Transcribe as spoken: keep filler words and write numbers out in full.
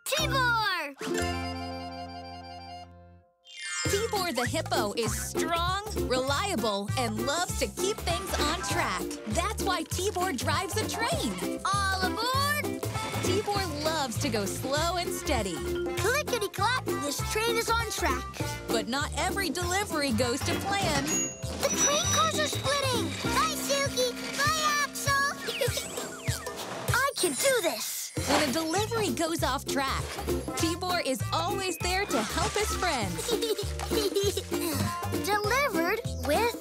Tibor! Tibor the Hippo is strong, reliable, and loves to keep things on track. That's why Tibor drives a train. All aboard! Tibor loves to go slow and steady. Clickety-clack, this train is on track. But not every delivery goes to plan. The train cars are splitting! Bye, Suki! Bye, Axel! I can do this! When a delivery goes off track, Tibor is always there to help his friends. Delivered with